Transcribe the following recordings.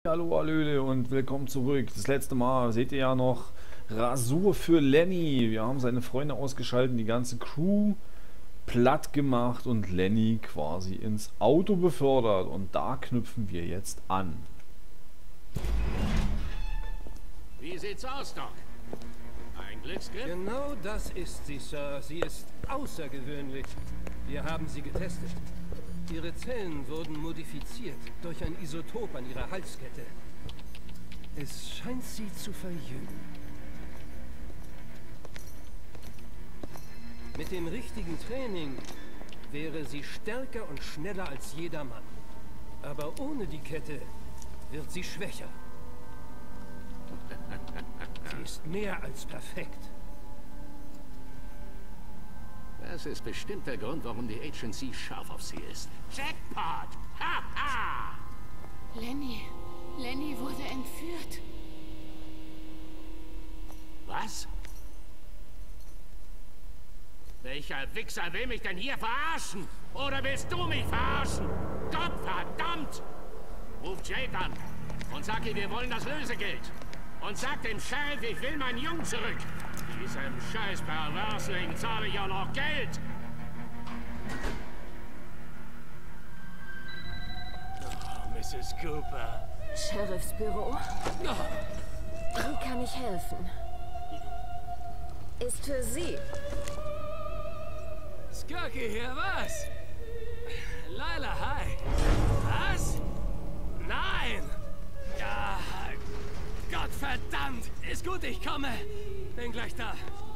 Hallo Hallöle und willkommen zurück. Das letzte Mal seht ihr ja noch Rasur für Lenny. Wir haben seine Freunde ausgeschaltet, die ganze Crew platt gemacht und Lenny quasi ins Auto befördert. Und da knüpfen wir jetzt an. Wie sieht's aus, Doc? Ein Glücksgriff? Genau das ist sie, Sir. Sie ist außergewöhnlich. Wir haben sie getestet. Ihre Zellen wurden modifiziert durch ein Isotop an ihrer Halskette. Es scheint sie zu verjüngen. Mit dem richtigen Training wäre sie stärker und schneller als jeder Mann. Aber ohne die Kette wird sie schwächer. Sie ist mehr als perfekt. Das ist bestimmt der Grund, warum die Agency scharf auf sie ist. Jackpot! Ha ha! Lenny wurde entführt. Was? Welcher Wichser will mich denn hier verarschen? Oder willst du mich verarschen? Gottverdammt! Ruf Jake an und sag ihm, wir wollen das Lösegeld. Und sag dem Sheriff, ich will meinen Jungen zurück. Diesem scheiß Perversling zahle ich auch noch Geld. Oh, Mrs. Cooper. Sheriffsbüro? Wie kann ich helfen? Ist für Sie. Skirky hier, was? Lila, hi. Was? Nein! Ja, Gottverdammt! Ist gut, ich komme. Bin gleich da.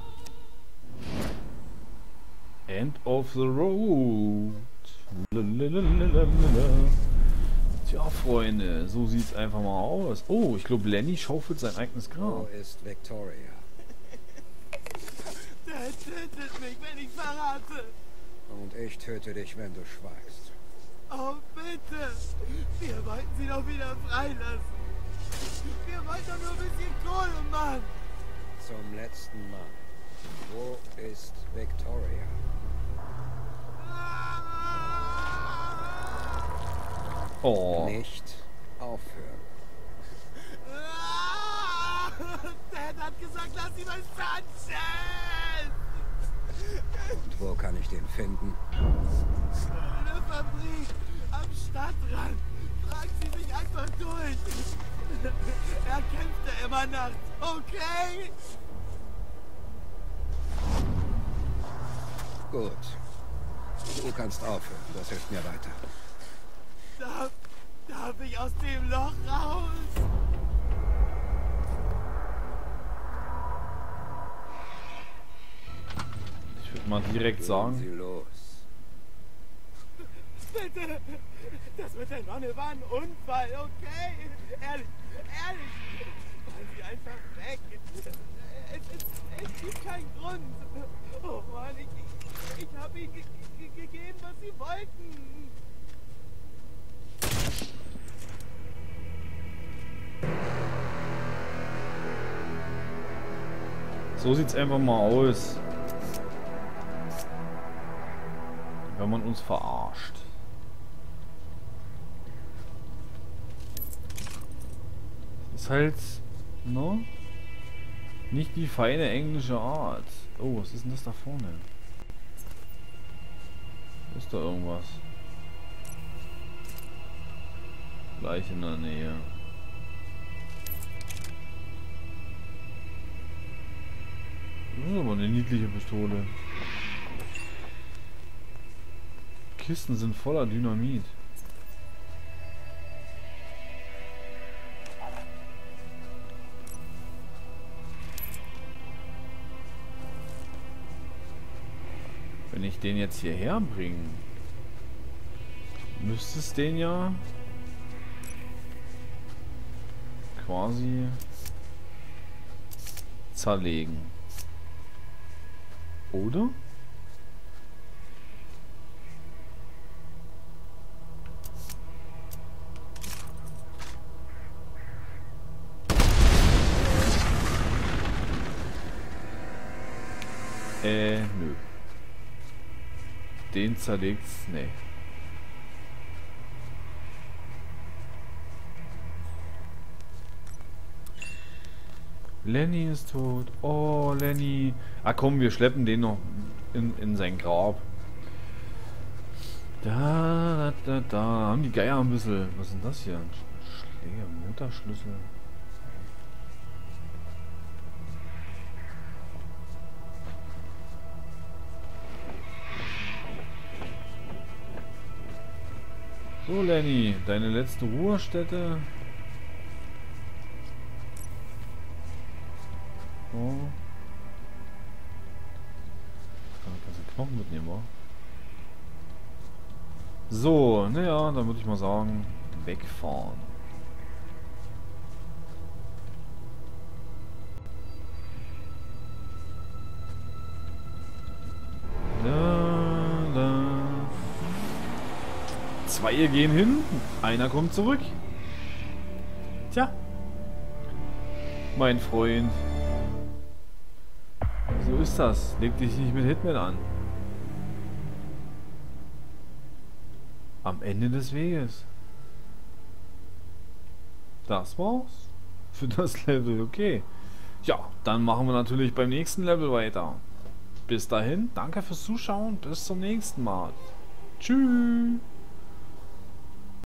End of the road. Lalalala. Tja, Freunde, so sieht's einfach mal aus. Oh, ich glaube, Lenny schaufelt sein eigenes Wo Grab. ist Victoria? Der tötet mich, wenn ich verrate. Und ich töte dich, wenn du schweigst. Oh, bitte. Wir wollten sie doch wieder freilassen. Wir wollten doch nur ein bisschen Kohle, Mann. Zum letzten Mal. Wo ist Victoria? Oh, Nicht aufhören. Dad hat gesagt, lass ihn mal Sanchez. Und wo kann ich den finden? Eine Fabrik am Stadtrand. Fragen Sie sich einfach durch. Er kämpft ja immer nachts, okay? Gut. Du kannst aufhören. Das hilft mir weiter. Darf ich aus dem Loch raus? ich würde mal direkt Gehen sagen. Sie los. Bitte! Das mit der Nonne war ein Unfall, okay? Ehrlich. Wollen Sie einfach weg. Es gibt keinen Grund. Oh Mann, ich habe Ihnen gegeben, was Sie wollten. So sieht's einfach mal aus. Wenn man uns verarscht. Ist halt, ne? Nicht die feine englische Art. Oh, was ist denn das da vorne? Ist da irgendwas? Gleich in der Nähe. Das ist aber eine niedliche Pistole. Kisten sind voller Dynamit. Wenn ich den jetzt hierher bringe, müsste es den ja quasi zerlegen. Oder? Nö. Den zerlegt's, nee. Lenny ist tot. Oh, Lenny. Ah komm, wir schleppen den noch in sein Grab. Da. Haben die Geier ein bisschen. Was ist denn das hier? Schläger, Motorschlüssel. So, Lenny, deine letzte Ruhestätte. Oh. Kannst du Knochen mitnehmen, wa? So, naja, dann würde ich mal sagen, wegfahren. Zwei gehen hin, einer kommt zurück. Tja, mein Freund. So ist das. Leg dich nicht mit Hitman an. Am Ende des Weges. Das war's. Für das Level, okay. Ja, dann machen wir natürlich beim nächsten Level weiter. Bis dahin, danke fürs Zuschauen. Bis zum nächsten Mal. Tschüss.